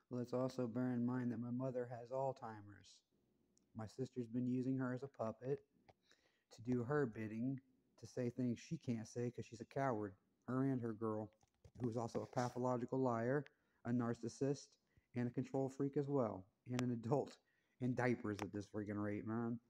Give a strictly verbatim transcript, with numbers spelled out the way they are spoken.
Let's also bear in mind that my mother has Alzheimer's. My sister's been using her as a puppet to do her bidding, to say things she can't say because she's a coward. Her and her girl, who is also a pathological liar, a narcissist, and a control freak as well, and an adult in diapers at this freaking rate, man.